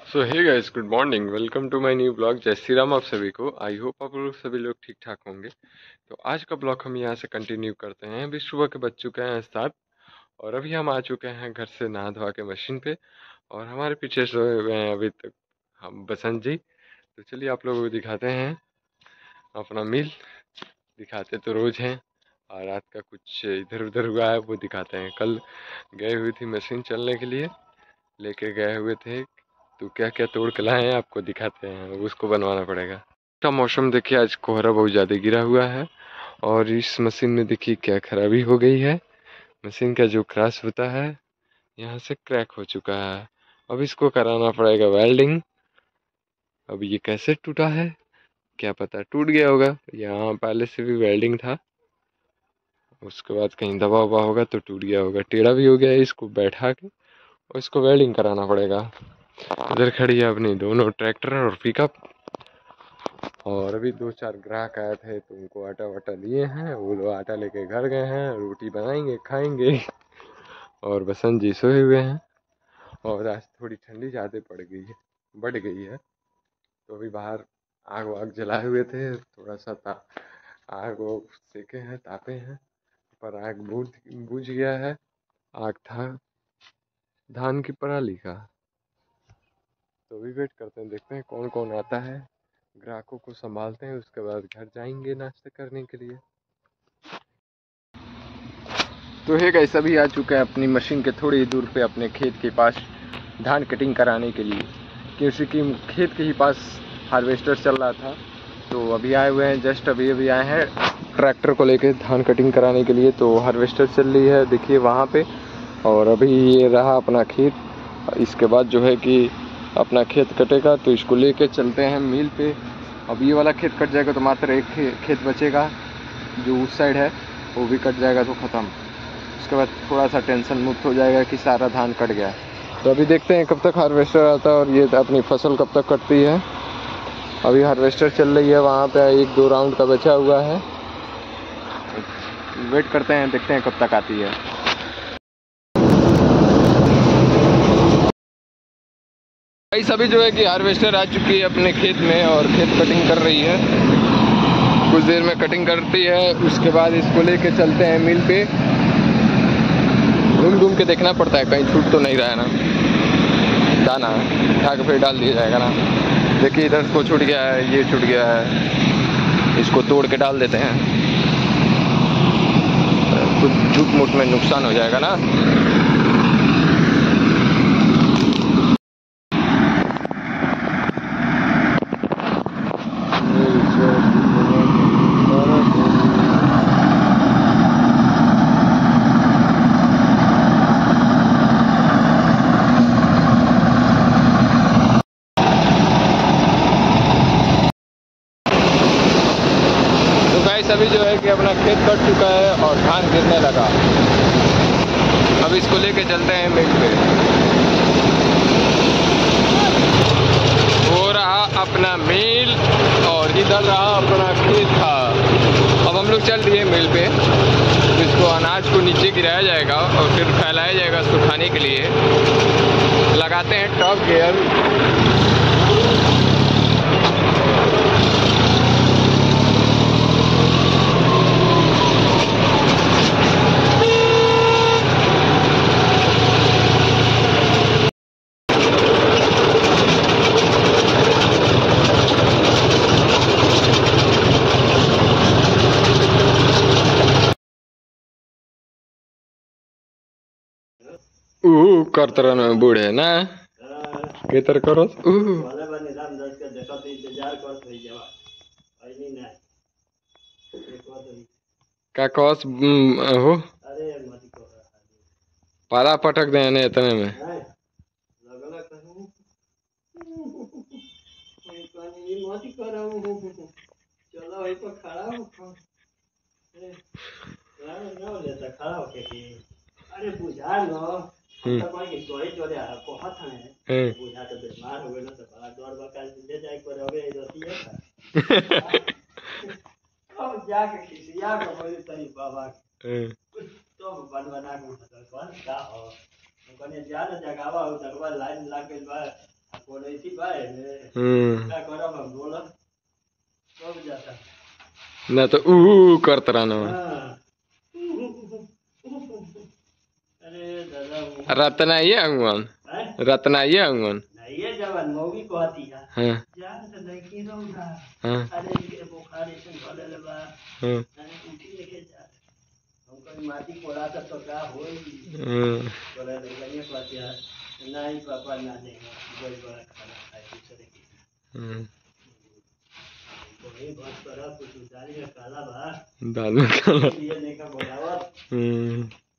So hey guys, good morning, welcome to my new blog. जय श्री राम आप सभी को। आई होप आप लोग सभी लोग ठीक ठाक होंगे। तो आज का ब्लॉग हम यहाँ से कंटिन्यू करते हैं। अभी सुबह के बज चुके हैं 7 और अभी हम आ चुके हैं घर से नहा धोवा के मशीन पे। और हमारे पीछे सोए हुए हैं अभी तक हम बसंत जी। तो चलिए आप लोगों को दिखाते हैं अपना मील। दिखाते तो रोज़ हैं और रात का कुछ इधर उधर हुआ है वो दिखाते हैं। कल गए हुई थी मशीन चलने के लिए, लेके गए हुए थे, तो क्या क्या तोड़ के लाए हैं आपको दिखाते हैं। उसको बनवाना पड़ेगा। का मौसम देखिए, आज कोहरा बहुत ज़्यादा गिरा हुआ है और इस मशीन में देखिए क्या खराबी हो गई है। मशीन का जो क्रैश होता है यहाँ से क्रैक हो चुका है। अब इसको कराना पड़ेगा वेल्डिंग। अब ये कैसे टूटा है क्या पता, टूट गया होगा। यहाँ पहले से भी वेल्डिंग था, उसके बाद कहीं दबा हुआ होगा तो टूट गया होगा। टेढ़ा भी हो गया है, इसको बैठा के और इसको वेल्डिंग कराना पड़ेगा। इधर खड़ी है अपनी दोनों ट्रैक्टर और पिकअप। और अभी 2-4 ग्राहक आए थे तो उनको आटा वाटा दिए हैं। वो लोग आटा लेके घर गए हैं, रोटी बनाएंगे खाएंगे। और बसंत जी सोए हुए हैं। और आज थोड़ी ठंडी ज़्यादा पड़ गई है, बढ़ गई है। तो अभी बाहर आग वाग जलाए हुए थे, थोड़ा सा आग वो सेके हैं, तापे हैं, पर आग बुझ बुझ गया है। आग था धान की पराली का। तो अभी वेट करते हैं, देखते हैं कौन कौन आता है। ग्राहकों को संभालते हैं, उसके बाद घर जाएंगे नाश्ता करने के लिए। तो है गाइस, अभी आ चुके हैं अपनी मशीन के थोड़ी दूर पे अपने खेत के पास धान कटिंग कराने के लिए, क्योंकि कि खेत के ही पास हार्वेस्टर चल रहा था। तो अभी आए हुए हैं, जस्ट अभी अभी आए हैं ट्रैक्टर को लेके धान कटिंग कराने के लिए। तो हार्वेस्टर चल रही है देखिए वहाँ पे। और अभी ये रहा अपना खेत। इसके बाद जो है कि अपना खेत कटेगा तो इसको लेके चलते हैं मिल पे। अब ये वाला खेत कट जाएगा तो मात्र एक खेत बचेगा, जो उस साइड है वो भी कट जाएगा तो ख़त्म। उसके बाद थोड़ा सा टेंशन मुक्त हो जाएगा कि सारा धान कट गया। तो अभी देखते हैं कब तक हार्वेस्टर आता है और ये अपनी फसल कब तक कटती है। अभी हार्वेस्टर चल रही है, वहाँ पे 1-2 राउंड का बचा हुआ है। वेट करते हैं, देखते हैं कब तक आती है। भाई सभी जो है कि हार्वेस्टर आ चुकी है अपने खेत में और खेत कटिंग कर रही है। कुछ देर में कटिंग करती है, उसके बाद इसको लेके चलते हैं मिल पे। घूम घूम के देखना पड़ता है कहीं छूट तो नहीं रहा है ना। दाना उठा के फिर डाल दिया जाएगा ना। देखिए इधर को छूट गया है, ये छूट गया है, इसको तोड़ के डाल देते हैं। कुछ झूठ मूठ में नुकसान हो जाएगा ना। अभी जो है कि अपना खेत कट चुका है और धान गिरने लगा। अब इसको लेके चलते हैं मिल पे। वो रहा अपना मिल और इधर रहा अपना खेत था। अब हम लोग चल दिए मिल पे। तो इसको अनाज को नीचे गिराया जाएगा और फिर फैलाया जाएगा सुखाने के लिए। लगाते हैं टॉप गियर। करतर बूढ़े ना केतर करो का कौस हो पाला पटक दे इतने में। अरे बुझा लो बुझा तो बीमार हो गए ना तो बड़ा डर बका ले जाए पर अबे रती है अब जाके खिसिया को बोले तरी बाबा तो बना के मतलब कौन का हो तो कने ज्यादा जगावा हो जगवा लाइन लाग गइल बा ना तो करता रहना रत्ना ये अंगन रत्ना ये अंगन ये जवान मौगी को आती है हाँ जान तो नहीं की रहूंगा हाँ अरे ये बुखार से बोले ले बा हाँ अरे उठी लेके जा हमको माटी कोड़ा तो क्या होई बोले ले ये बात है नहीं पापा ना देगा कोई बड़ा खाना खाए दूसरे की तो ये बात करा कुछ दाल में काला बा दाल में काला ये नहीं का बोलावा